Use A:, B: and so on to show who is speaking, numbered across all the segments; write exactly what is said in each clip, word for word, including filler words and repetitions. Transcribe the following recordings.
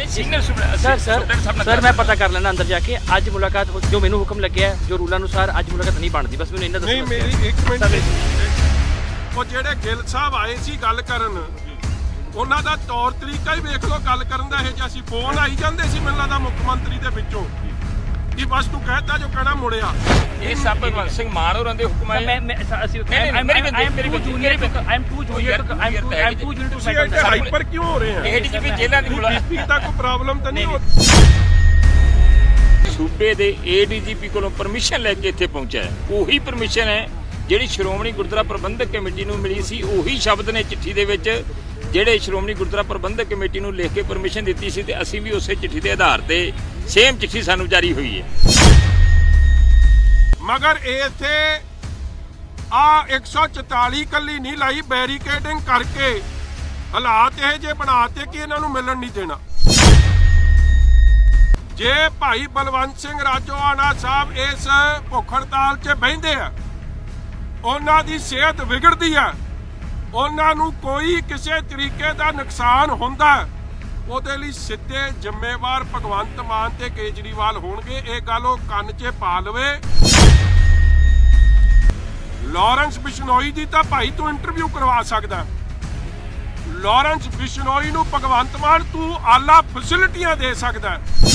A: Sir sir sir मैं पता कर लेना अंदर जाके अज मुलाकात जो मैनू हुक्म लगे है जो रूल अनुसार अज मुलाकात नहीं बनती बस मैनू इन्ना
B: नहीं मेरी एक मिनट वो जेडे गिल साहब आए सी गल करन उन्हां दा तौर तरीका ही वेख लो गल करन दा। ये ਅਸੀਂ फोन आई जांदे सी मैनूं लगदा मुख्य मंत्री दे विचों कि बस तू कहता जो कहना मुड़िया
C: ये सब भगवंत सिंह मान होरां दे हुक्म है। मैं मैं असि मेरी मेरी मेरी junior I am too junior I am too I am too junior too second
B: hyper क्यों हो रहे हैं?
C: एडीजीपी जेलां दी
B: मुलाकात तक कोई प्रॉब्लम तो नहीं हो?
C: सूबे दे एडीजीपी कोलों परमिशन लेके इत्थे पहुंचा है। ओही परमिशन है ਜਿਹੜੀ ਸ਼੍ਰੋਮਣੀ ਗੁਰਦੁਆਰਾ ਪ੍ਰਬੰਧਕ ਕਮੇਟੀ ਨੂੰ ਮਿਲੀ ਸੀ। ਉਹੀ ਸ਼ਬਦ ਨੇ ਚਿੱਠੀ ਦੇ ਵਿੱਚ ਜਿਹੜੇ ਸ਼੍ਰੋਮਣੀ ਗੁਰਦੁਆਰਾ ਪ੍ਰਬੰਧਕ ਕਮੇਟੀ ਨੂੰ ਲਿਖ ਕੇ ਪਰਮਿਸ਼ਨ ਦਿੱਤੀ ਸੀ ਤੇ ਅਸੀਂ ਵੀ ਉਸੇ ਚਿੱਠੀ ਦੇ ਆਧਾਰ ਤੇ ਸੇਮ ਚਿੱਠੀ ਸਾਨੂੰ ਜਾਰੀ ਹੋਈ ਹੈ।
B: ਮਗਰ ਇੱਥੇ ਆ एक सौ चौतालीस ਕੱਲੀ ਨਹੀਂ ਲਾਈ ਬੈਰੀਕੇਡਿੰਗ ਕਰਕੇ ਹਾਲਾਤ ਇਹ ਜੇ ਬਣਾਤੇ ਕਿ ਇਹਨਾਂ ਨੂੰ ਮਿਲਣ ਨਹੀਂ ਦੇਣਾ। ਜੇ ਭਾਈ ਬਲਵੰਤ ਸਿੰਘ ਰਾਜੋਆਣਾ ਸਾਹਿਬ ਇਸ ਭੁੱਖ ਹੜਤਾਲ 'ਚ ਬਹਿੰਦੇ ਆ ਉਹਨਾਂ ਦੀ ਸਿਹਤ ਵਿਗੜਦੀ ਹੈ ਉਹਨਾਂ ਨੂੰ ਕੋਈ ਕਿਸੇ ਤਰੀਕੇ ਦਾ ਨੁਕਸਾਨ ਹੁੰਦਾ ਉਹਦੇ ਲਈ ਸਿੱਧੇ ਜ਼ਿੰਮੇਵਾਰ ਭਗਵੰਤ ਮਾਨ ਤੇ ਕੇਜਰੀਵਾਲ ਹੋਣਗੇ। ਇਹ ਗੱਲ ਉਹ ਕੰਨ 'ਚ ਪਾ ਲਵੇ। ਲਾਰੈਂਸ ਬਿਸ਼ਨੋਈ ਦੀ ਤਾਂ ਭਾਈ ਤੂੰ ਇੰਟਰਵਿਊ ਕਰਵਾ ਸਕਦਾ। ਲਾਰੈਂਸ ਬਿਸ਼ਨੋਈ ਨੂੰ ਭਗਵੰਤ ਮਾਨ ਤੂੰ ਆਲਾ ਫੈਸਿਲਿਟੀਆਂ ਦੇ ਸਕਦਾ।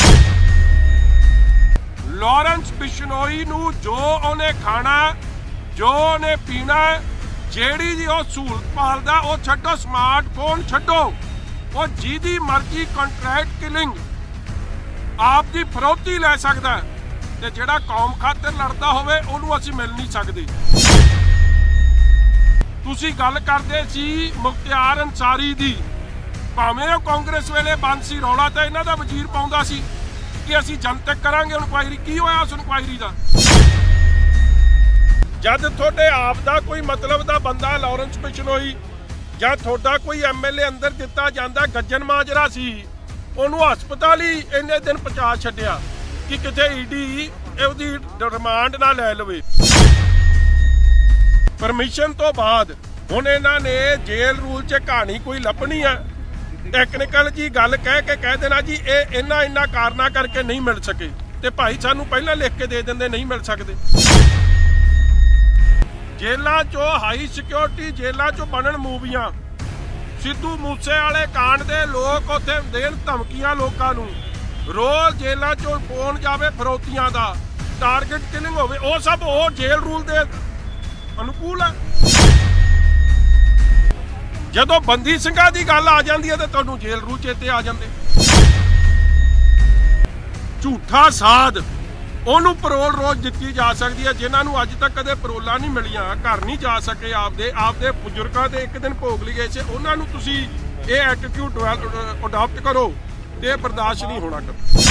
B: ਲਾਰੈਂਸ ਬਿਸ਼ਨੋਈ ਨੂੰ ਜੋ ਉਹਨੇ ਖਾਣਾ ਜੋ ਉਹਨੇ ਪੀਣਾ ਜਿਹੜੀ ਜੀ ਉਹ ਸਹੂਲਤ ਪਾਲਦਾ ਉਹ ਛੱਡੋ ਸਮਾਰਟਫੋਨ ਛੱਡੋ ਉਹ ਜਿਹਦੀ ਮਰਜ਼ੀ ਕੰਟਰੈਕਟ ਕਿਲਿੰਗ ਆਪ ਦੀ ਫਰੋਤੀ ਲੈ ਸਕਦਾ ਤੇ ਜਿਹੜਾ ਕੌਮ ਖਾਤਰ ਲੜਦਾ ਹੋਵੇ ਉਹਨੂੰ ਅਸੀਂ ਮਿਲ ਨਹੀਂ ਸਕਦੇ। ਤੁਸੀਂ ਗੱਲ ਕਰਦੇ ਸੀ ਮੁਖਤਿਆਰ ਅੰਸਾਰੀ ਦੀ ਭਾਵੇਂ ਉਹ ਕਾਂਗਰਸ ਵੇਲੇ ਬੰਦ ਸੀ ਰੌਲਾ ਤਾਂ ਇਹਨਾਂ ਦਾ ਵਜ਼ੀਰ ਪਾਉਂਦਾ ਸੀ ਕਿ ਅਸੀਂ ਜਨਤਕ ਕਰਾਂਗੇ ਇਨਕੁਆਇਰੀ। ਕੀ ਹੋਇਆ ਉਸ ਇਨਕੁਆਇਰੀ ਦਾ? जब थोड़े आप दा कोई मतलब दा बंदा लारेंस बिश्नोई या थोड़ा कोई एम एल ए अंदर दिता जाता गज्जन माजरा सी उन्होंने हस्पताल ही इन्ने दिन पहुंचा छड्डिया कि किते ईडी उसदी रिमांड ना लै लवे। परमिशन तो बाद हुण इन्हां ने जेल रूल च कहानी कोई लभनी है टैक्नीकल जी गल कह के कह देना जी ये इन्हां इन्हां कारणा करके नहीं मिल सके ते भाई सानू पहला लिख के दे देंदे नहीं मिल सकते। जेलों चो हाई सिक्योरिटी जेलों चो बनन मूवियां सिद्धू मूसे वाले कांड दे लोग उत्थे देन धमकियां लोकां नूं रोज जेलों चो फोन जावे फरौतियां दा टारगेट किलिंग होवे वो सब वो जेल रूल दे अनुकूल है। जदों बंदी ਸਿੰਘਾਂ ਦੀ ਗੱਲ आ जाती है तो तुहानूं जेल रूल चेते आ जाते। झूठा साध ਉਹਨੂੰ ਪਰੋਲ ਰੋਜ਼ ਦਿੱਤੀ ਜਾ ਸਕਦੀ ਹੈ। ਜਿਨ੍ਹਾਂ ਨੂੰ ਅੱਜ ਤੱਕ ਕਦੇ ਪਰੋਲਾਂ ਨਹੀਂ ਮਿਲੀਆਂ ਘਰ ਨਹੀਂ ਜਾ ਸਕੇ ਆਪਦੇ ਆਪਦੇ ਬਜ਼ੁਰਗਾਂ ਦੇ ਇੱਕ ਦਿਨ ਭੋਗ ਲਈ ਗਏ ਸੀ ਉਹਨਾਂ ਨੂੰ ਤੁਸੀਂ ਇਹ ਐਟੀਟਿਊਡ ਅਡਾਪਟ ਕਰੋ ਤੇ ਇਹ ਬਰਦਾਸ਼ਤ ਨਹੀਂ ਹੋਣਾ।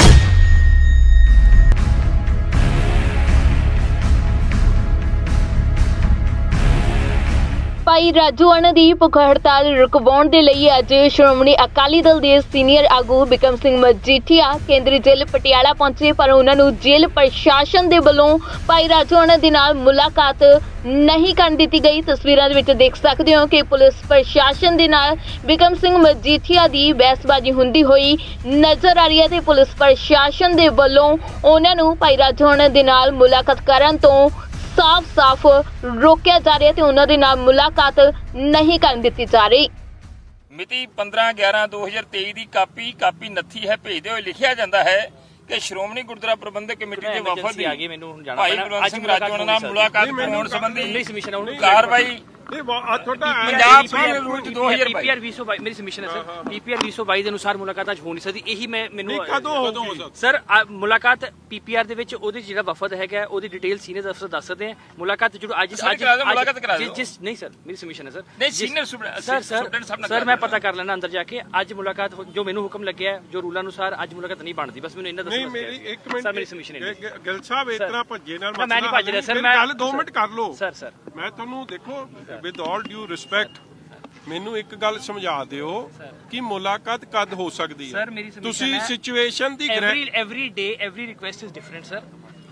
D: ਭਾਈ ਰਾਜੋਆਣਾ ਦੀ ਭੁੱਖ ਹੜਤਾਲ ਰੁਕਵਾਉਣ ਦੇ ਲਈ ਅੱਜ ਸ਼੍ਰੋਮਣੀ ਅਕਾਲੀ ਦਲ ਦੇ ਸੀਨੀਅਰ ਆਗੂ ਬਿਕਮ ਸਿੰਘ ਮਜੀਠੀਆ ਕੇਂਦਰੀ ਜੇਲ੍ਹ ਪਟਿਆਲਾ ਪਹੁੰਚੇ ਪਰ ਉਹਨਾਂ ਨੂੰ ਜੇਲ੍ਹ ਪ੍ਰਸ਼ਾਸਨ ਦੇ ਵੱਲੋਂ ਭਾਈ ਰਾਜੋਆਣਾ ਦੇ ਨਾਲ ਮੁਲਾਕਾਤ ਨਹੀਂ ਕਰਨ ਦਿੱਤੀ ਗਈ। ਤਸਵੀਰਾਂ ਦੇ ਵਿੱਚ ਦੇਖ ਸਕਦੇ ਹੋ ਕਿ ਪੁਲਿਸ ਪ੍ਰਸ਼ਾਸਨ ਦੇ ਨਾਲ ਬਿਕਮ ਸਿੰਘ ਮਜੀਠੀਆ ਦੀ ਬਹਿਸਬਾਜ਼ੀ ਹੁੰਦੀ ਹੋਈ ਨਜ਼ਰ ਆ ਰਹੀ ਹੈ ਤੇ ਪੁਲਿਸ ਪ੍ਰਸ਼ਾਸਨ ਦੇ ਵੱਲੋਂ ਉਹਨਾਂ ਨੂੰ ਭਾਈ ਰਾਜੋਆਣਾ ਦੇ ਨਾਲ ਮੁਲਾਕਾਤ ਕਰਨ ਤੋਂ साफ साफ रोकया जा रहा है तो उन्होंने नाल मुलाकात नहीं करन दित्ती जा रही।
C: मिति पंद्रह ग्यारह दो हज़ार तेईस की कापी कापी नत्थी है भेजते हुए लिखा जाता है कि श्रोमणी गुरुद्वारा प्रबंधक कमेटी के वफद भाई बलवंत सिंह राजोआणा नाल मुलाकात कराउण संबंधी कार्रवाई पंजाब रूल दो हज़ार
A: पीपीआर बीस सौ मेरी सबमिशन है सर पीपीआर बीस सौ बाईस ਦੇ ਅਨੁਸਾਰ ਮੁਲਾਕਾਤ ਅੱਜ ਹੋ ਨਹੀਂ ਸਕਦੀ। ਇਹੀ ਮੈਂ ਮੈਨੂੰ ਸਰ ਮੁਲਾਕਾਤ ਪੀਪੀਆਰ ਦੇ ਵਿੱਚ ਉਹਦੇ ਜਿਹੜਾ ਵਫਦ ਹੈਗਾ ਉਹਦੀ ਡਿਟੇਲ ਸੀਨੀਅਰ ਅਫਸਰ ਦੱਸ ਸਕਦੇ ਆ। ਮੁਲਾਕਾਤ ਜਦੋਂ ਅੱਜ ਅੱਜ ਜਿਸ ਨਹੀਂ ਸਰ ਮੇਰੀ सबमिशन है सर
C: नहीं सीनियर
A: सर सर सर मैं पता कर लेना अंदर जाके अज मुलाकात जो मैनू हुक्म लगे जो रूल अनुसार अज मुलाकात नहीं बनती बस मैनू इन्ना दसो।
B: नहीं मेरी एक मिनट
A: सर मेरी सबमिशन है
B: गिल साहब इतना भज्जे नाल
A: मैं नहीं भज रहा सर मैं
B: गल दो मिनट कर लो
A: सर सर
B: मैं तुहानू देखो विद ऑल ड्यू रिस्पैक्ट ਮੈਨੂੰ ਇੱਕ ਗੱਲ ਸਮਝਾ ਦਿਓ ਕਿ ਮੁਲਾਕਾਤ ਕਦ ਹੋ ਸਕਦੀ ਹੈ।
A: ਸਰ ਮੇਰੀ
B: ਤੁਸੀਂ ਸਿਚੁਏਸ਼ਨ ਦੀ
A: every every day every request is different sir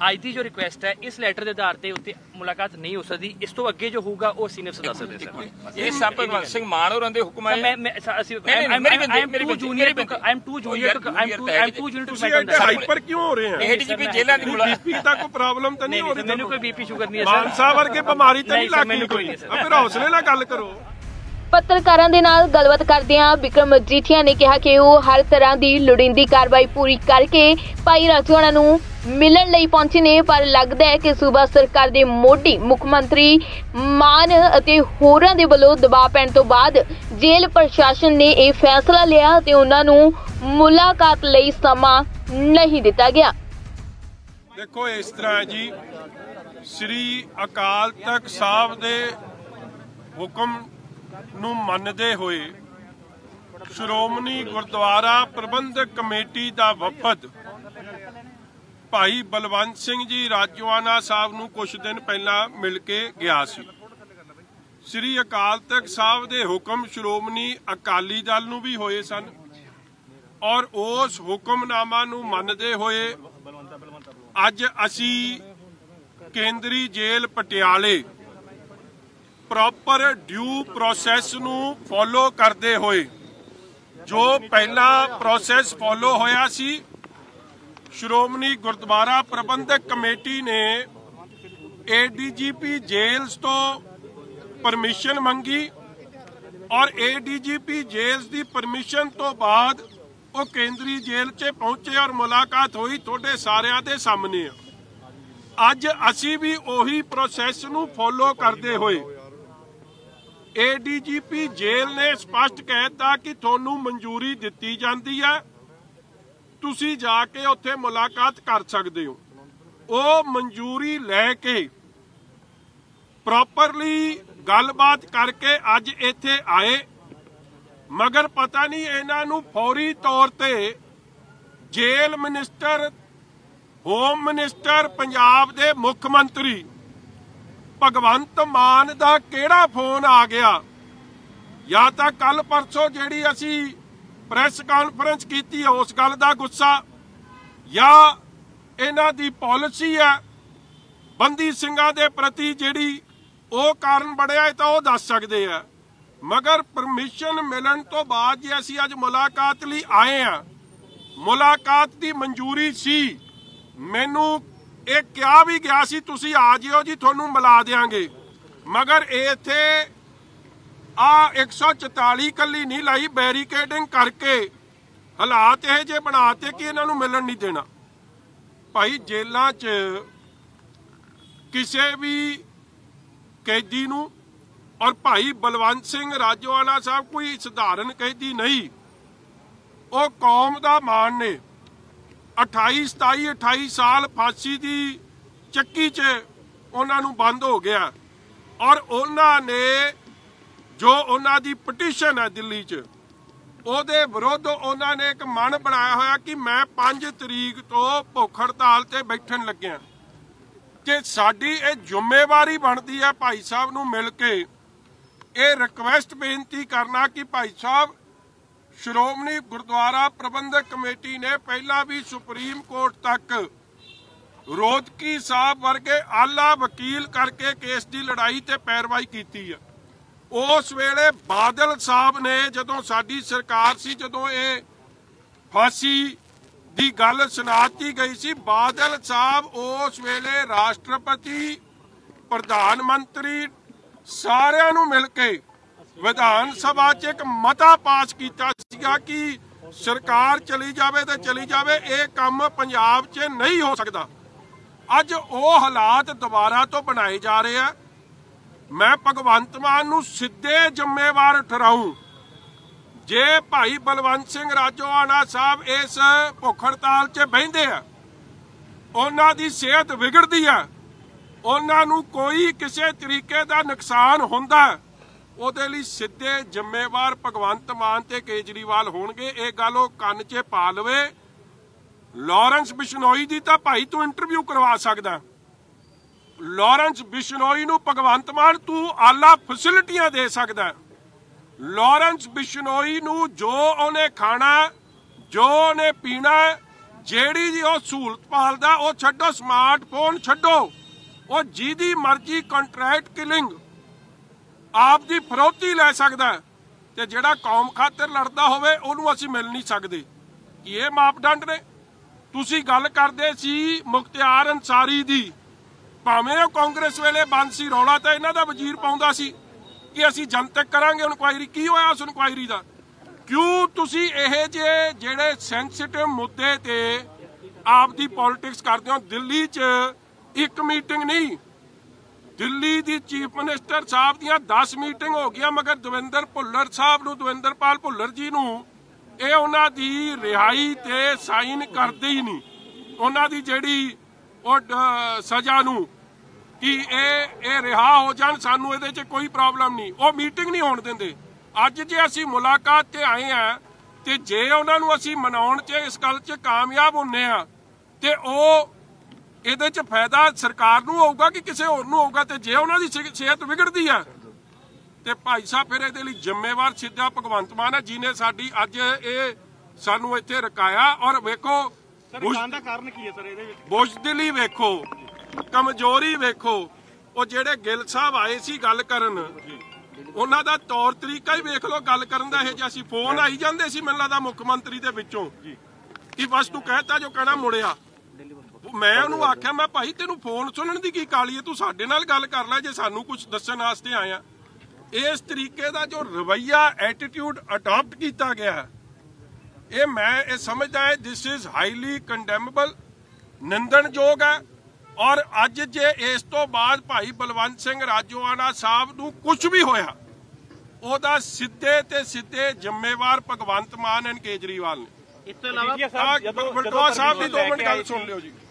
A: ਅੱਜ ਦੀ ਜੋ ਰਿਕੁਐਸਟ ਹੈ ਇਸ ਲੈਟਰ ਦੇ ਆਧਾਰ ਤੇ ਉੱਤੇ ਮੁਲਾਕਾਤ ਨਹੀਂ ਹੋ ਸਕਦੀ। ਇਸ ਤੋਂ ਅੱਗੇ ਜੋ ਹੋਊਗਾ ਉਹ ਸੀਨੀਅਰ ਦੱਸ ਸਕਦੇ ਸਰ।
C: ਇਹ ਸਭ ਭਗਵੰਤ ਸਿੰਘ ਮਾਨ ਹੋਰਾਂ ਦੇ ਹੁਕਮ ਹੈ।
A: ਮੈਂ ਮੈਂ ਅਸੀਂ am too junior too am too junior too am too am too junior too
B: ਤੁਸੀਂ ਹਾਈਪਰ ਕਿਉਂ ਹੋ ਰਹੇ ਆ?
C: ਏਡੀਜੀਪੀ ਜੇਲ੍ਹਾਂ ਦੀ ਮੁਲਾਕਾਤ
B: ਬੀਪੀ ਦਾ ਕੋਈ ਪ੍ਰੋਬਲਮ ਤਾਂ ਨਹੀਂ ਹੋ ਰਹੀ?
A: ਮੈਨੂੰ ਕੋਈ ਬੀਪੀ ਸ਼ੂਗਰ ਨਹੀਂ ਹੈ
B: ਮਾਨ
A: ਸਰ।
B: ਸਾਹਿਬ ਵਰਗੇ ਬਿਮਾਰੀ ਤਾਂ ਨਹੀਂ ਲੱਗੀ ਕੋਈ? ਫਿਰ ਹੌਸਲੇ ਨਾਲ ਗੱਲ ਕਰੋ।
D: ਪੱਤਰਕਾਰਾਂ ਦੇ ਨਾਲ ਗੱਲਬਾਤ ਕਰਦਿਆਂ ਬਿਕਰਮ ਮਜੀਠੀਆ ਨੇ ਕਿਹਾ ਕਿ ਉਹ ਹਰ ਤਰ੍ਹਾਂ ਦੀ ਲੋੜੀਂਦੀ ਕਾਰਵਾਈ ਪੂਰੀ ਕਰਕੇ ਭਾਈ ਰਾਜੋਆਣਾ ਨੂੰ ਮਿਲਣ ਲਈ ਪਹੁੰਚੇ ਨੇ, ਪਰ ਲੱਗਦਾ ਹੈ ਕਿ ਸੂਬਾ ਸਰਕਾਰ ਦੇ ਮੋਢੀ ਮੁੱਖ ਮੰਤਰੀ ਮਾਨ ਅਤੇ ਹੋਰਾਂ ਦੇ ਵੱਲੋਂ ਦਬਾਅ ਪੈਣ ਤੋਂ ਬਾਅਦ ਜੇਲ੍ਹ ਪ੍ਰਸ਼ਾਸਨ ਨੇ ਇਹ ਫੈਸਲਾ ਲਿਆ ਤੇ ਉਹਨਾਂ ਨੂੰ ਮੁਲਾਕਾਤ ਲਈ ਸਮਾਂ ਨਹੀਂ ਦਿੱਤਾ ਗਿਆ।
B: ਦੇਖੋ ਇਸ ਤਰ੍ਹਾਂ ਜੀ, ਸ੍ਰੀ ਅਕਾਲ ਤਖਤ ਸਾਹਿਬ ਦੇ ਹੁਕਮ ਨੂੰ ਮੰਨਦੇ ਹੋਏ ਸ਼੍ਰੋਮਣੀ ਗੁਰਦੁਆਰਾ ਪ੍ਰਬੰਧਕ ਕਮੇਟੀ ਦਾ ਵਫਦ ਭਾਈ ਬਲਵੰਤ ਸਿੰਘ ਜੀ ਰਾਜੋਆਣਾ ਸਾਹਿਬ ਨੂੰ ਕੁਝ ਦਿਨ ਪਹਿਲਾਂ ਮਿਲ ਕੇ ਗਿਆ ਸੀ। ਸ੍ਰੀ ਅਕਾਲ ਤਖਤ ਸਾਹਿਬ ਦੇ ਹੁਕਮ ਸ਼੍ਰੋਮਣੀ ਅਕਾਲੀ ਦਲ ਨੂੰ ਵੀ ਹੋਏ ਸਨ ਔਰ ਉਸ ਹੁਕਮਨਾਮਾ ਨੂੰ ਮੰਨਦੇ ਹੋਏ ਅੱਜ ਅਸੀਂ ਕੇਂਦਰੀ ਜੇਲ੍ਹ ਪਟਿਆਲੇ ਪ੍ਰੋਪਰ ਡਿਊ ਪ੍ਰੋਸੈਸ ਨੂੰ ਫੋਲੋ ਕਰਦੇ ਹੋਏ, ਜੋ ਪਹਿਲਾ ਪ੍ਰੋਸੈਸ ਫੋਲੋ ਹੋਇਆ ਸੀ, ਸ਼੍ਰੋਮਣੀ ਗੁਰਦੁਆਰਾ ਪ੍ਰਬੰਧਕ ਕਮੇਟੀ ਨੇ ਏਡੀਜੀਪੀ ਜੇਲ੍ਹ ਤੋਂ ਪਰਮਿਸ਼ਨ ਮੰਗੀ ਔਰ ਏਡੀਜੀਪੀ ਜੇਲ੍ਹ ਦੀ ਪਰਮਿਸ਼ਨ ਤੋਂ ਬਾਅਦ ਉਹ ਕੇਂਦਰੀ ਜੇਲ੍ਹ 'ਚ ਪਹੁੰਚੇ ਔਰ ਮੁਲਾਕਾਤ ਹੋਈ ਤੁਹਾਡੇ ਸਾਰਿਆਂ ਦੇ ਸਾਹਮਣੇ। ਅੱਜ ਅਸੀਂ ਵੀ ਉਹੀ ਪ੍ਰੋਸੈਸ ਨੂੰ ਫੋਲੋ ਕਰਦੇ ਹੋਏ ਏਡੀਜੀਪੀ ਜੇਲ੍ਹ ਨੇ ਸਪਸ਼ਟ ਕਹਿ ਦਿੱਤਾ ਕਿ ਤੁਹਾਨੂੰ ਮਨਜ਼ੂਰੀ ਦਿੱਤੀ ਜਾਂਦੀ ਹੈ, ਤੁਸੀਂ ਜਾ ਕੇ ਉੱਥੇ ਮੁਲਾਕਾਤ ਕਰ ਸਕਦੇ ਹੋ। ਉਹ ਮਨਜ਼ੂਰੀ ਲੈ ਕੇ ਪ੍ਰੋਪਰਲੀ ਗੱਲਬਾਤ ਕਰਕੇ ਅੱਜ ਇੱਥੇ ਆਏ, ਮਗਰ ਪਤਾ ਨਹੀਂ ਇਹਨਾਂ ਨੂੰ ਫੌਰੀ ਤੌਰ ਤੇ ਜੇਲ੍ਹ ਮਿਨਿਸਟਰ, ਹੋਮ ਮਿਨਿਸਟਰ, ਪੰਜਾਬ ਦੇ ਮੁੱਖ ਮੰਤਰੀ ਭਗਵੰਤ ਮਾਨ ਦਾ ਕਿਹੜਾ ਫੋਨ ਆ ਗਿਆ, ਜਾਂ ਤਾਂ ਕੱਲ ਪਰਸੋਂ ਜਿਹੜੀ ਅਸੀਂ ਪ੍ਰੈਸ ਕਾਨਫਰੰਸ ਕੀਤੀ ਉਸ ਗੱਲ ਦਾ ਗੁੱਸਾ, ਜਾਂ ਇਹਨਾਂ ਦੀ ਪਾਲਿਸੀ ਹੈ ਬੰਦੀ ਸਿੰਘਾਂ ਦੇ ਪ੍ਰਤੀ ਜਿਹੜੀ ਉਹ ਕਾਰਨ ਬਣਿਆ ਤਾਂ ਉਹ ਦੱਸ ਸਕਦੇ ਆ। ਮਗਰ ਪਰਮਿਸ਼ਨ ਮਿਲਣ ਤੋਂ ਬਾਅਦ ਜੇ ਅਸੀਂ ਅੱਜ ਮੁਲਾਕਾਤ ਲਈ ਆਏ ਆ, ਮੁਲਾਕਾਤ ਦੀ ਮਨਜ਼ੂਰੀ ਸੀ, ਮੈਨੂੰ ਇਹ ਕਿਹਾ ਵੀ ਗਿਆ ਸੀ ਤੁਸੀਂ ਆ ਜਿਓ ਜੀ ਤੁਹਾਨੂੰ ਮਿਲਾ ਦਿਆਂਗੇ, ਮਗਰ ਇੱਥੇ ਆ ਇੱਕ ਸੌ ਚੁਤਾਲੀ ਕੱਲੀ ਨਹੀਂ ਲਾਈ, ਬੈਰੀਕੇਡਿੰਗ ਕਰਕੇ ਹਾਲਾਤ ਇਹ ਜੇ ਬਣਾਤੇ ਕਿ ਇਹਨਾਂ ਨੂੰ ਮਿਲਣ ਨਹੀਂ ਦੇਣਾ। ਭਾਈ ਜੇਲ੍ਹਾਂ 'ਚ ਕਿਸੇ ਵੀ ਕੈਦੀ ਨੂੰ, ਔਰ ਭਾਈ ਬਲਵੰਤ ਸਿੰਘ ਰਾਜੋਆਣਾ ਸਾਹਿਬ ਕੋਈ ਸਧਾਰਨ ਕੈਦੀ ਨਹੀਂ, ਉਹ ਕੌਮ ਦਾ ਮਾਣ ਨੇ। ਅਠਾਈ ਸਤਾਈ ਅਠਾਈ ਸਾਲ ਫਾਂਸੀ ਦੀ ਚੱਕੀ 'ਚ ਉਹਨਾਂ ਨੂੰ ਬੰਦ ਹੋ ਗਿਆ ਔਰ ਉਹਨਾਂ ਨੇ ਜੋ ਉਹਨਾਂ ਦੀ ਪਟੀਸ਼ਨ ਹੈ ਦਿੱਲੀ 'ਚ, ਉਹਦੇ ਵਿਰੁੱਧ ਉਹਨਾਂ ਨੇ ਇੱਕ ਮਨ ਬਣਾਇਆ ਹੋਇਆ ਕਿ ਮੈਂ ਪੰਜ ਤਰੀਕ ਤੋਂ ਭੁੱਖ ਹੜਤਾਲ ਤੇ ਬੈਠਣ ਲੱਗਿਆ। ਕਿ ਸਾਡੀ ਇਹ ਜ਼ਿੰਮੇਵਾਰੀ ਬਣਦੀ ਹੈ ਭਾਈ ਸਾਹਿਬ ਨੂੰ ਮਿਲ ਕੇ ਇਹ ਰਿਕਵੈਸਟ ਬੇਨਤੀ ਕਰਨਾ ਕਿ ਭਾਈ ਸਾਹਿਬ, ਸ਼੍ਰੋਮਣੀ ਗੁਰਦੁਆਰਾ ਪ੍ਰਬੰਧਕ ਕਮੇਟੀ ਨੇ ਪਹਿਲਾਂ ਵੀ ਸੁਪਰੀਮ ਕੋਰਟ ਤੱਕ ਰੋਦਕੀ ਸਾਹਿਬ ਵਰਗੇ ਆਲਾ ਵਕੀਲ ਕਰਕੇ ਕੇਸ ਦੀ ਲੜਾਈ ਤੇ ਪੈਰਵਾਈ ਕੀਤੀ ਹੈ। ਉਸ ਵੇਲੇ ਬਾਦਲ ਸਾਹਿਬ ਨੇ, ਜਦੋਂ ਸਾਡੀ ਸਰਕਾਰ ਸੀ, ਜਦੋਂ ਇਹ ਫਾਂਸੀ ਦੀ ਗੱਲ ਸੁਣਾਤੀ ਗਈ ਸੀ, ਬਾਦਲ ਸਾਹਿਬ ਉਸ ਵੇਲੇ ਰਾਸ਼ਟਰਪਤੀ, ਪ੍ਰਧਾਨ ਮੰਤਰੀ ਸਾਰਿਆਂ ਨੂੰ ਮਿਲ ਕੇ ਵਿਧਾਨ ਸਭਾ 'ਚ ਇੱਕ ਮਤਾ ਪਾਸ ਕੀਤਾ ਸੀਗਾ ਕਿ ਸਰਕਾਰ ਚਲੀ ਜਾਵੇ ਤੇ ਚਲੀ ਜਾਵੇ, ਇਹ ਕੰਮ ਪੰਜਾਬ 'ਚ ਨਹੀਂ ਹੋ ਸਕਦਾ। ਅੱਜ ਉਹ ਹਾਲਾਤ ਦੁਬਾਰਾ ਤੋਂ ਬਣਾਏ ਜਾ ਰਹੇ ਆ। ਮੈਂ ਭਗਵੰਤ ਮਾਨ ਨੂੰ ਸਿੱਧੇ ਜ਼ਿੰਮੇਵਾਰ ਠਹਿਰਾਉਂ, ਜੇ ਭਾਈ ਬਲਵੰਤ ਸਿੰਘ ਰਾਜੋਆਣਾ ਸਾਹਿਬ ਇਸ ਭੁੱਖ ਹੜਤਾਲ 'ਚ ਬਹਿੰਦੇ ਆ, ਉਹਨਾਂ ਦੀ ਸਿਹਤ ਵਿਗੜਦੀ ਆ, ਉਹਨਾਂ ਨੂੰ ਕੋਈ ਕਿਸੇ ਤਰੀਕੇ ਦਾ ਨੁਕਸਾਨ ਹੁੰਦਾ, ਉਹਦੇ ਲਈ ਸਿੱਧੇ ਜ਼ਿੰਮੇਵਾਰ ਭਗਵੰਤ ਮਾਨ ਤੇ ਕੇਜਰੀਵਾਲ ਹੋਣਗੇ। ਇਹ ਗੱਲ ਉਹ ਕੰਨ 'ਚ ਪਾ ਲਵੇ। ਲਾਰੈਂਸ ਬਿਸ਼ਨੋਈ ਦੀ ਤਾਂ ਭਾਈ ਤੂੰ ਇੰਟਰਵਿਊ ਕਰਵਾ ਸਕਦਾ, ਲਾਰੈਂਸ ਬਿਸ਼ਨੋਈ ਨੂੰ ਭਗਵੰਤ ਮਾਨ ਤੂੰ ਆਲਾ ਫੈਸਿਲਿਟੀਆਂ ਦੇ ਸਕਦਾ। ਲਾਰੈਂਸ ਬਿਸ਼ਨੋਈ ਨੂੰ ਜੋ ਉਹਨੇ ਖਾਣਾ, ਜੋ ਉਹਨੇ ਪੀਣਾ, ਜਿਹੜੀ ਜੀ ਉਹ ਸਹੂਲਤ ਭਾਲਦਾ ਉਹ ਛੱਡੋ, ਸਮਾਰਟਫੋਨ ਛੱਡੋ, ਉਹ ਜਿਹਦੀ ਮਰਜ਼ੀ ਕੰਟਰੈਕਟ ਕਿਲਿੰਗ ਆਪ ਦੀ ਫਰੋਤੀ ਲੈ ਸਕਦਾ ਤੇ ਜਿਹੜਾ ਕੌਮ ਖਾਤਰ ਲੜਦਾ ਹੋਵੇ ਉਹਨੂੰ ਅਸੀਂ ਮਿਲ ਨਹੀਂ ਸਕਦੇ। ਕੀ ਇਹ ਮਾਪਦੰਡ ਨੇ? ਤੁਸੀਂ ਗੱਲ ਕਰਦੇ ਸੀ ਮੁਖਤਿਆਰ ਅੰਸਾਰੀ ਦੀ, ਭਾਵੇਂ ਉਹ ਕਾਂਗਰਸ ਵੇਲੇ ਬੰਦ ਸੀ, ਰੌਲਾ ਤਾਂ ਇਹਨਾਂ ਦਾ ਵਜ਼ੀਰ ਪਾਉਂਦਾ ਸੀ ਕਿ ਅਸੀਂ ਜਨਤਕ ਕਰਾਂਗੇ ਇਨਕੁਆਇਰੀ। ਕੀ ਹੋਇਆ ਉਸ ਇਨਕੁਆਇਰੀ ਦਾ? ਕਿਉਂ ਤੁਸੀਂ ਇਹ ਜਿਹੇ ਜਿਹੜੇ ਸੈਂਸਿਟਿਵ ਮੁੱਦੇ ਤੇ ਆਪ ਦੀ ਪੋਲਿਟਿਕਸ ਕਰਦੇ ਹੋ? ਦਿੱਲੀ 'ਚ ਇੱਕ ਮੀਟਿੰਗ ਨਹੀਂ, ਦਿੱਲੀ ਦੀ ਚੀਫ ਮਿਨਿਸਟਰ ਸਾਹਿਬ ਦੀਆਂ ਦਸ ਮੀਟਿੰਗ ਹੋ ਗਈਆਂ, ਮਗਰ ਦਵਿੰਦਰ ਭੁੱਲਰ ਸਾਹਿਬ ਨੂੰ, ਦਵਿੰਦਰਪਾਲ ਭੁੱਲਰ ਜੀ ਨੂੰ ਇਹ ਉਹਨਾਂ ਦੀ ਰਿਹਾਈ ਤੇ ਸਾਈਨ ਕਰਦੇ ਹੀ ਨਹੀਂ, ਉਹਨਾਂ ਦੀ ਜਿਹੜੀ ਉਹ ਸਜ਼ਾ ਨੂੰ ਕਿ ਇਹ ਇਹ ਰਿਹਾ ਹੋ ਜਾਣ, ਸਾਨੂੰ ਇਹਦੇ 'ਚ ਕੋਈ ਪ੍ਰੋਬਲਮ ਨਹੀਂ, ਉਹ ਮੀਟਿੰਗ ਨਹੀਂ ਹੋਣ ਦਿੰਦੇ। ਅੱਜ ਜੇ ਅਸੀਂ ਮੁਲਾਕਾਤ ਤੇ ਆਏ ਆ ਤੇ ਜੇ ਉਹਨਾਂ ਨੂੰ ਅਸੀਂ ਮਨਾਉਣ 'ਚ ਇਸ ਗੱਲ 'ਚ ਕਾਮਯਾਬ ਹੁੰਨੇ ਆ ਤੇ ਉਹ ਇਹਦੇ 'ਚ ਫਾਇਦਾ ਸਰਕਾਰ ਨੂੰ ਹੋਊਗਾ ਕਿ ਕਿਸੇ ਹੋਰ ਨੂੰ ਹੋਊਗਾ? ਤੇ ਜੇ ਉਹਨਾਂ ਦੀ ਸਿਹਤ ਵਿਗੜਦੀ ਆ ਤੇ ਭਾਈ ਸਾਹਿਬ ਫਿਰ ਇਹਦੇ ਲਈ ਜ਼ਿੰਮੇਵਾਰ ਸਿੱਧਾ ਭਗਵੰਤ ਮਾਨ ਹੈ, ਜਿਹਨੇ ਸਾਡੀ ਅੱਜ ਇਹ ਸਾਨੂੰ ਇੱਥੇ ਰਕਾਇਆ। ਔਰ ਵੇਖੋ
E: ਦਾ ਕਾਰਨ ਕੀ ਹੈ ਸਰ ਇਹਦੇ ਵਿੱਚ?
B: ਬੁਜ਼ਦਿਲੀ ਵੇਖੋ, ਕਮਜ਼ੋਰੀ ਵੇਖੋ। ਉਹ ਜਿਹੜੇ ਗਿੱਲ ਸਾਹਿਬ ਆਏ ਸੀ ਗੱਲ ਕਰਨ, ਉਹਨਾਂ ਦਾ ਤੌਰ ਤਰੀਕਾ ਹੀ ਵੇਖ ਲਓ ਗੱਲ ਕਰਨ ਦਾ। ਇਹ ਜਿਹਾ ਸੀ ਫੋਨ ਆਈ ਜਾਂਦੇ ਸੀ ਮੈਨੂੰ ਲੱਗਦਾ ਮੁੱਖ ਮੰਤਰੀ ਦੇ ਵਿੱਚੋਂ ਕਿ ਬਸ ਤੂੰ ਕਹਿਤਾ ਜੋ ਕਹਿਣਾ ਮੁੜਿਆ। ਮੈਂ ਉਹਨੂੰ ਆਖਿਆ ਮੈਂ ਭਾਈ ਤੈਨੂੰ ਫੋਨ ਸੁਣਨ ਦੀ ਕੀ ਕਾਲੀ ਹੈ, ਤੂੰ ਸਾਡੇ ਨਾਲ ਗੱਲ ਕਰ ਲੈ ਜੇ ਸਾਨੂੰ ਕੁਝ ਦੱਸਣ ਵਾਸਤੇ ਆਇਆ। ਇਸ ਤਰੀਕੇ ਦਾ ਜੋ ਰਵੱਈਆ ਐਟੀਟਿਊਡ ਅਡਾਪਟ ਕੀਤਾ ਗਿਆ ਇਹ ਮੈਂ ਇਹ ਸਮਝਦਾ ਹੈ ਦਿਸ ਇਜ਼ ਹਾਈਲੀ ਕੰਡੈਮੇਬਲ, ਨਿੰਦਣਯੋਗ ਹੈ। ਔਰ ਅੱਜ ਜੇ ਇਸ ਤੋਂ ਬਾਅਦ ਭਾਈ ਬਲਵੰਤ ਸਿੰਘ ਰਾਜੋਆਣਾ ਸਾਹਿਬ ਨੂੰ ਕੁਝ ਵੀ ਹੋਇਆ ਉਹਦਾ ਸਿੱਧੇ ਤੇ ਸਿੱਧੇ ਜ਼ਿੰਮੇਵਾਰ ਭਗਵੰਤ ਮਾਨ ਐਂਡ ਕੇਜਰੀਵਾਲ ਨੇ।
E: ਇਸ ਤੋਂ ਇਲਾਵਾ
B: ਬਲਟੋਆ ਸਾਹਿਬ ਦੀ ਦੋ ਮਿੰਟ ਗੱਲ ਸੁਣ ਲਿਓ ਜੀ।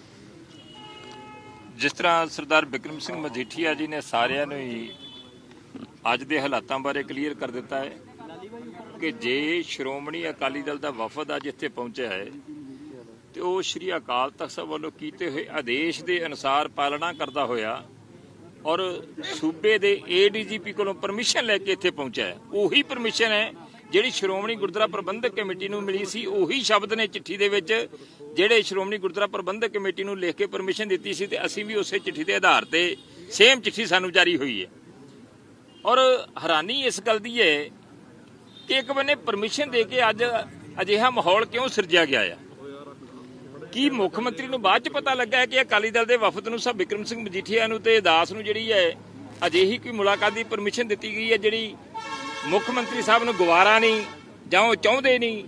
C: ਜਿਸ ਤਰ੍ਹਾਂ ਸਰਦਾਰ ਬਿਕਰਮ ਸਿੰਘ ਮਜੀਠੀਆ ਜੀ ਨੇ ਸਾਰਿਆਂ ਨੂੰ ਹੀ ਅੱਜ ਦੇ ਹਾਲਾਤਾਂ ਬਾਰੇ ਕਲੀਅਰ ਕਰ ਦਿੱਤਾ ਹੈ ਕਿ ਜੇ ਸ਼੍ਰੋਮਣੀ ਅਕਾਲੀ ਦਲ ਦਾ ਵਫਦ ਅੱਜ ਇੱਥੇ ਪਹੁੰਚਿਆ ਹੈ ਤੇ ਉਹ ਸ਼੍ਰੀ ਅਕਾਲ ਤਖਤ ਸਾਹਿਬ ਵੱਲੋਂ ਕੀਤੇ ਹੋਏ ਆਦੇਸ਼ ਦੇ ਅਨੁਸਾਰ ਪਾਲਣਾ ਕਰਦਾ ਹੋਇਆ ਔਰ ਸੂਬੇ ਦੇ ਏਡੀਜੀਪੀ ਕੋਲੋਂ ਪਰਮਿਸ਼ਨ ਲੈ ਕੇ ਇੱਥੇ ਪਹੁੰਚਿਆ ਹੈ। ਉਹੀ ਪਰਮਿਸ਼ਨ ਹੈ ਜਿਹੜੀ ਸ਼੍ਰੋਮਣੀ ਗੁਰਦੁਆਰਾ ਪ੍ਰਬੰਧਕ ਕਮੇਟੀ ਨੂੰ ਮਿਲੀ ਸੀ। ਉਹੀ ਸ਼ਬਦ ਨੇ ਚਿੱਠੀ ਦੇ ਵਿੱਚ ਜਿਹੜੇ ਸ਼੍ਰੋਮਣੀ ਗੁਰਦੁਆਰਾ ਪ੍ਰਬੰਧਕ ਕਮੇਟੀ ਨੂੰ ਲਿਖ ਕੇ ਪਰਮਿਸ਼ਨ ਦਿੱਤੀ ਸੀ ਤੇ ਅਸੀਂ ਵੀ ਉਸੇ ਚਿੱਠੀ ਦੇ ਆਧਾਰ ਤੇ ਸੇਮ ਚਿੱਠੀ ਸਾਨੂੰ ਜਾਰੀ ਹੋਈ ਹੈ। ਔਰ ਹੈਰਾਨੀ ਇਸ ਗੱਲ ਦੀ ਹੈ ਕਿ ਇੱਕ ਬੰਨੇ ਪਰਮਿਸ਼ਨ ਦੇ ਕੇ ਅੱਜ ਅਜਿਹਾ ਮਾਹੌਲ ਕਿਉਂ ਸਿਰਜਿਆ ਗਿਆ ਹੈ? ਕੀ ਮੁੱਖ ਮੰਤਰੀ ਨੂੰ ਬਾਅਦ ਚ ਪਤਾ ਲੱਗਾ ਹੈ ਕਿ ਅਕਾਲੀ ਦਲ ਦੇ ਵਫਦ ਨੂੰ ਸਭ ਬਿਕਰਮ ਸਿੰਘ ਮਜੀਠੀਆ ਨੂੰ ਤੇ ਦਾਸ ਨੂੰ ਜਿਹੜੀ ਹੈ ਅਜਿਹੀ ਕੋਈ ਮੁਲਾਕਾਤ ਦੀ ਪਰਮਿਸ਼ਨ ਦਿੱਤੀ ਗਈ ਹੈ ਜਿਹੜੀ ਮੁੱਖ ਮੰਤਰੀ ਸਾਹਿਬ ਨੂੰ ਗਵਾਰਾ ਨਹੀਂ ਜਾਂ ਉਹ ਚਾਹੁੰਦੇ ਨਹੀਂ?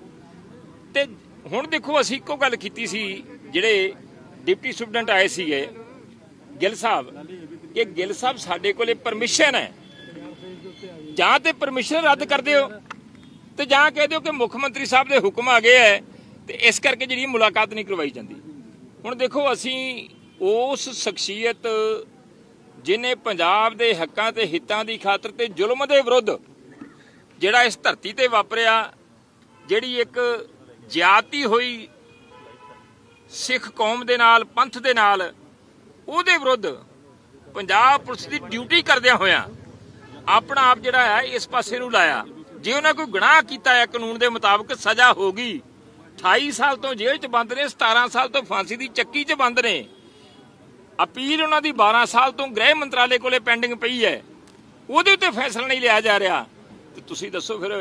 C: ਤੇ ਹੁਣ ਦੇਖੋ ਅਸੀਂ ਇੱਕੋ ਗੱਲ ਕੀਤੀ ਸੀ, ਜਿਹੜੇ ਡਿਪਟੀ ਸੁਪਰਡੈਂਟ ਆਏ ਸੀਗੇ ਗਿੱਲ ਸਾਹਿਬ, ਕਿ ਗਿੱਲ ਸਾਹਿਬ ਸਾਡੇ ਕੋਲੇ ਪਰਮਿਸ਼ਨ ਹੈ, ਜਾਂ ਤੇ ਪਰਮਿਸ਼ਨ ਰੱਦ ਕਰ ਦਿਓ ਤੇ ਜਾਂ ਕਹਿ ਦਿਓ ਕਿ ਮੁੱਖ ਮੰਤਰੀ ਸਾਹਿਬ ਦੇ ਹੁਕਮ ਆ ਗਏ ਹੈ ਤੇ ਇਸ ਕਰਕੇ ਜਿਹੜੀ ਮੁਲਾਕਾਤ ਨਹੀਂ ਕਰਵਾਈ ਜਾਂਦੀ। ਹੁਣ ਦੇਖੋ ਅਸੀਂ ਉਸ ਸ਼ਖਸੀਅਤ ਜਿਹਨੇ ਪੰਜਾਬ ਦੇ ਹੱਕਾਂ ਤੇ ਹਿੱਤਾਂ ਦੀ ਖਾਤਰ ਤੇ ਜ਼ੁਲਮ ਦੇ ਵਿਰੁੱਧ ਜਿਹੜਾ ਇਸ ਧਰਤੀ ਤੇ ਵਾਪਰਿਆ, ਜਿਹੜੀ ਇੱਕ ਜ਼ਿਆਦਤੀ ਹੋਈ ਸਿੱਖ ਕੌਮ ਦੇ ਨਾਲ, ਪੰਥ ਦੇ ਨਾਲ, ਉਹਦੇ ਵਿਰੁੱਧ ਪੰਜਾਬ ਪੁਲਿਸ ਦੀ ਡਿਊਟੀ ਕਰਦਿਆਂ ਹੋਇਆਂ ਆਪਣਾ ਆਪ ਜਿਹੜਾ ਹੈ ਇਸ ਪਾਸੇ ਨੂੰ ਲਾਇਆ। ਜੇ ਉਹਨਾਂ ਕੋਈ ਗੁਨਾਹ ਕੀਤਾ ਹੈ ਕਾਨੂੰਨ ਦੇ ਮੁਤਾਬਕ ਸਜ਼ਾ ਹੋ ਗਈ। ਅਠਾਈ ਸਾਲ ਤੋਂ ਜੇਲ੍ਹ 'ਚ ਬੰਦ ਨੇ, ਸਤਾਰਾਂ ਸਾਲ ਤੋਂ ਫਾਂਸੀ ਦੀ ਚੱਕੀ 'ਚ ਬੰਦ ਨੇ। ਅਪੀਲ ਉਹਨਾਂ ਦੀ ਬਾਰਾਂ ਸਾਲ ਤੋਂ ਗ੍ਰਹਿ ਮੰਤਰਾਲੇ ਕੋਲੇ ਪੈਂਡਿੰਗ ਪਈ ਹੈ, ਉਹਦੇ ਉੱਤੇ ਫੈਸਲਾ ਨਹੀਂ ਲਿਆ ਜਾ ਰਿਹਾ। ਤੇ ਤੁਸੀਂ ਦੱਸੋ ਫਿਰ